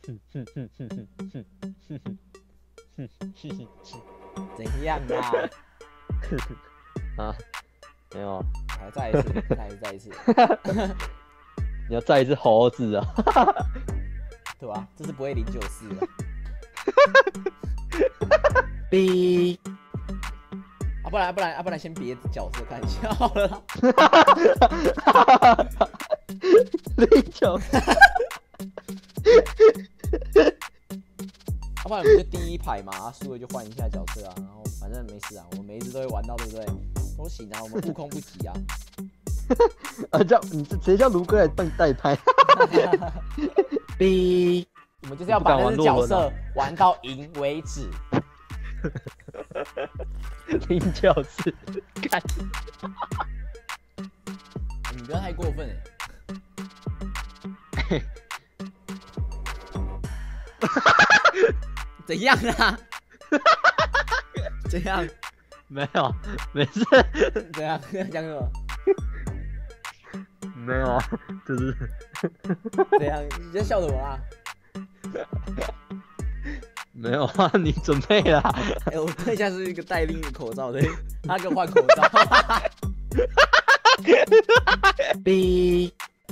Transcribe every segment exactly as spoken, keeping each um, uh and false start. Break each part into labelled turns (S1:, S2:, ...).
S1: 哼哼哼哼哼哼哼哼哼哼哼，
S2: 怎样啦？
S1: 啊，没有啊，
S2: 还再一次，再一次，再一次，
S1: 你要再一只猴子啊！
S2: 对吧？这是不会零九四的。
S1: 哔，
S2: 啊，不然不然啊，不然先别角色看一下好了啦。
S1: 零九，
S2: 要、啊、不然我们就第一排嘛，啊输了就换一下角色啊，然后反正没事啊，我们每一只都会玩到，对不对？都行啊，我们悟空不急啊。
S1: 啊叫你直接叫卢哥来帮你代拍。哔，
S2: 我们就是要把那只角色玩到赢为止。
S1: 零九四，看，
S2: 你不要太过分哎、欸。怎样啊？怎样？
S1: 没有，没事。
S2: 怎样？讲什么？
S1: 没有啊，就是
S2: 怎样？你在笑什么啦？
S1: 没有啊，你准备啦。
S2: 哎、欸，我对象是一个戴另一个口罩的，他给我换口罩。
S1: 哔。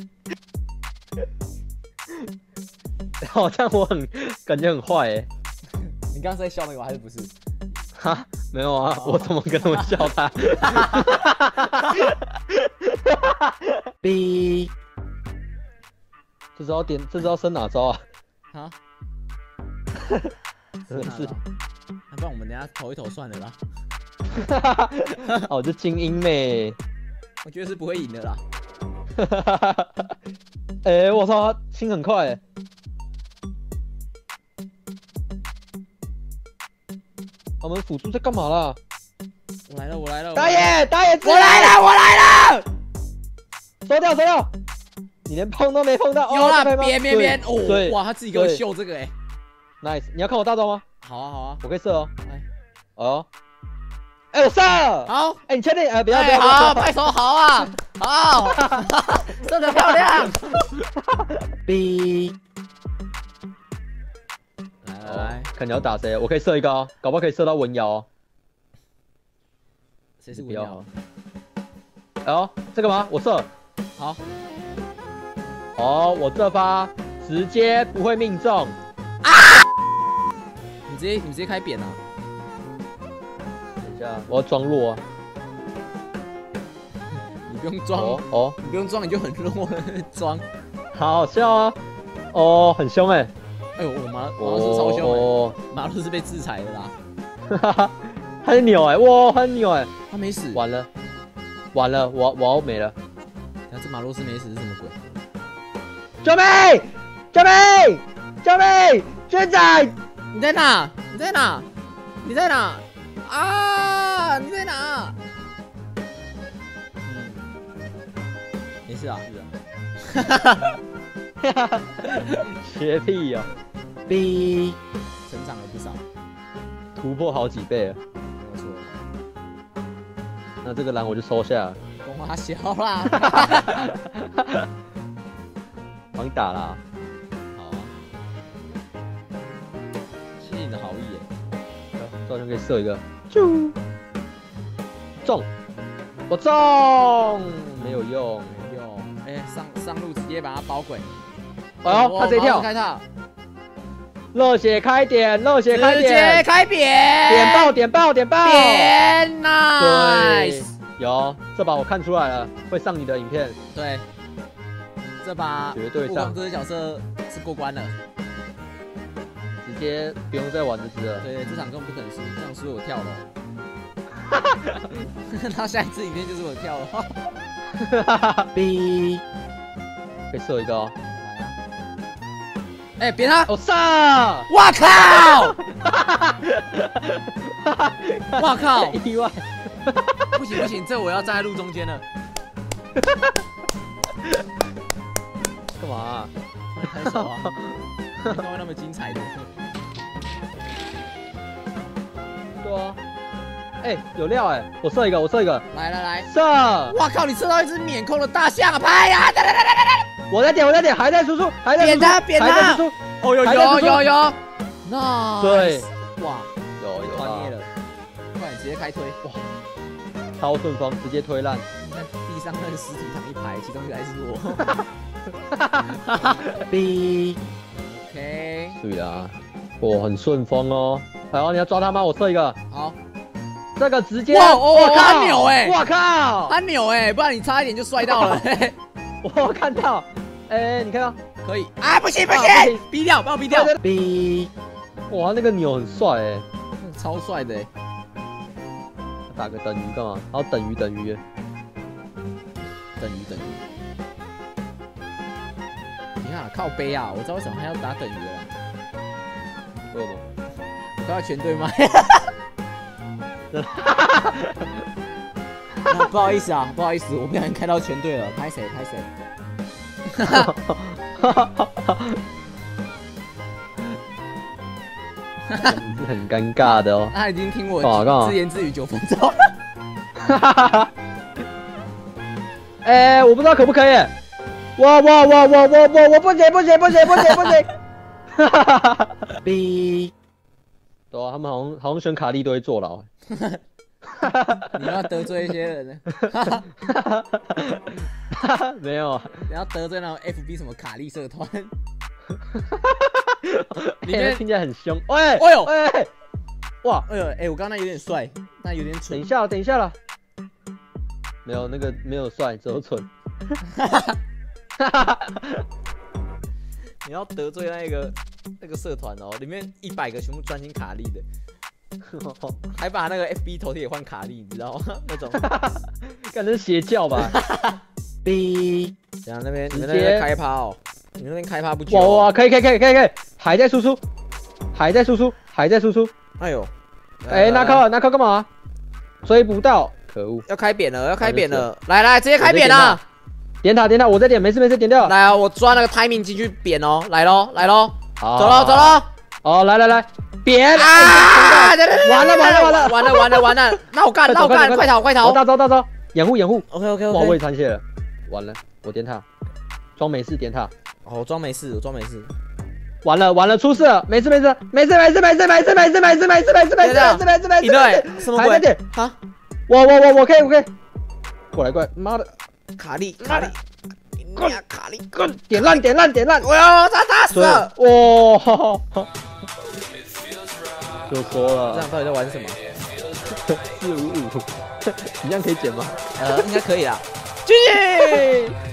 S1: 好像我很感觉很坏哎。
S2: 你刚刚是在笑那个还是不是？
S1: 哈，没有啊，我怎么跟他们笑他？哔，这招点，这招升哪招啊？
S2: 啊？
S1: 真的是，
S2: 那不然我们等一下投一投算了啦。
S1: 哦，这精英妹，
S2: 我觉得是不会赢的啦。
S1: 哎、欸，我操，他心很快哎。我们辅助在干嘛啦？
S2: 我来了，我来了！
S1: 打野，打野，
S2: 我来了，我来了！
S1: 收掉，收掉！你连碰都没碰到。
S2: 有啦，边边边！哦，哇，他自己给我秀这个哎
S1: ，nice！ 你要看我大招吗？
S2: 好啊，好啊，
S1: 我可以射哦。
S2: 哎，
S1: 哦，哎，我射！
S2: 好，
S1: 哎，你确定？哎，不要不
S2: 要！好，拍手，好啊，好，射得漂亮！哔。来来，
S1: 看你要打谁，我可以射一个哦，搞不好可以射到文瑶哦。
S2: 谁是文瑶？
S1: 哎呦，这个吗？我射。
S2: 好。
S1: 哦，我这发直接不会命中。
S2: 啊！你直接你直接开扁啊！
S1: 等一下，我要装弱啊。
S2: 你不用装
S1: 哦哦，
S2: 你不用装你就很弱了，装。
S1: 好好笑啊！哦，很凶哎。
S2: 哎呦，我马马洛斯超凶哎！马洛斯被制裁了啦！
S1: 哈哈，他很扭哎，哇，很扭哎，
S2: 他没死，
S1: 完了，完了，我我要没了。
S2: 那这马洛斯没死是什么鬼？
S1: 救命！救命！救命！学长，
S2: 你在哪？你在哪？你在哪？啊！你在哪？嗯，没事啊，是啊。哈哈哈！
S1: 学屁哦！哔，
S2: 成长了不少，
S1: 突破好几倍了，
S2: 没有错。
S1: 那这个蓝我就收下了。
S2: 动画小啦，
S1: 帮你打啦。
S2: 好啊，谢谢你的好意耶。
S1: 这好像可以射一个，啾，中，我中，没有用，
S2: 没用。哎、欸，上上路直接把它包鬼。
S1: 哎呦，他直接跳，
S2: 开塔，
S1: 热血开点，热血开点，
S2: 直接开扁，
S1: 点爆，点爆，点爆，
S2: 扁 nice。
S1: 有，这把我看出来了，会上你的影片。
S2: 对，这把
S1: 绝对上。
S2: 这个角色是过关了，
S1: 直接不用再玩这只了。
S2: 对，这场根本不可能输，这场输我跳了。他下一次影片就是我跳了。B，
S1: 可以射一个哦。
S2: 来啊！哎、欸，别他！
S1: 我射！
S2: 哇靠！哇靠！
S1: 意外！
S2: 不行不行，这我要站在路中间了。
S1: 干嘛、啊？
S2: 拍手啊！怎么会那么精彩的？
S1: 对啊。哎、欸，有料哎、欸！我射一个，我射一个。
S2: 来来来，
S1: 射！
S2: 哇靠！你射到一只免控的大象啊！拍呀！
S1: 我在点，我在点，还在输出，还在输出，
S2: 扁他，扁他！
S1: 还在输出，
S2: 哦有有有有，那
S1: 对，
S2: 哇，
S1: 有有啊
S2: 团灭了，快点直接开推，哇，
S1: 超顺风，直接推烂。
S2: 你看地上那个尸体躺一排，其中一个还是我。B OK，
S1: 对啦，哇，很顺风哦。好，你要抓他吗？我射一个。
S2: 好，
S1: 这个直接，
S2: 哇哦，他扭哎，
S1: 我靠，
S2: 他扭哎，不然你差一点就摔到了。
S1: 我看到，哎，你看到？
S2: 可以啊，不行不行，逼掉，把我逼掉。逼，
S1: 哇，那个扭很帅哎，
S2: 超帅的哎。
S1: 打个等于干嘛？然后等于等于，
S2: 等于等于。你看靠背啊，我知道为什么他要打等于了。
S1: 为什么？
S2: 我看到全队吗？不好意思啊，不好意思，我不小心开到全队了，拍谁拍谁。
S1: 很尴尬的哦。
S2: 他已经听我自言自语九分钟。
S1: 哎、欸，我不知道可不可以。哇哇哇哇哇哇！我不行不行不行不行不行。
S2: B。
S1: 对啊，他们好像好像选卡利都会坐牢。
S2: 你要得罪一些人呢？
S1: 没有啊，
S2: 你要得罪那种 F B 什么卡利社团。
S1: 里面听起来很凶。喂，
S2: 哎呦，
S1: 哎，哇，
S2: 哎呦，哎，我刚刚有点帅，但有点蠢。
S1: 等一下，等一下了。没有那个没有帅，只有蠢。
S2: 你要得罪那个那个社团哦，里面一百个全部专心卡利的。还把那个 F B 头贴也换卡利，你知道吗？那种，
S1: 感觉邪教吧。
S2: B， 等下那边你们那边开趴哦，你那边开趴不久。
S1: 哇哇，可以可以可以可以可以，还在输出，还在输出，还在输出。
S2: 哎呦，
S1: 哎，拿扣拿扣干嘛？追不到，可恶！
S2: 要开扁了，要开扁了，来来，直接开扁了。
S1: 点塔点塔，我在点，没事没事，点掉。
S2: 来啊，我抓那个 timing 进去扁哦，来喽来喽，走喽走喽。
S1: 哦，来来来。别
S2: 啊！
S1: 完了完了完了
S2: 完了完了完了！那我干那我干，快逃快逃！
S1: 大招大招，掩护掩护。
S2: OK OK OK。
S1: 哇，我也残血了，完了，我点塔，装没事点塔。
S2: 哦，我装没事，我装没事。
S1: 完了完了，出事了！没事没事没事没事没事没事没事没事没事没事没事没事没事没事。
S2: 对，什么鬼？
S1: 点
S2: 啊！
S1: 我我我我可以我可以。过来过来，妈的！
S2: 卡利卡利，滚卡利滚！
S1: 点烂点烂点烂！
S2: 我要他打死了！
S1: 哇！就说了，
S2: 这样到底在玩什么？
S1: 四五五，你这样可以剪吗？
S2: 呃，应该可以啦。继续。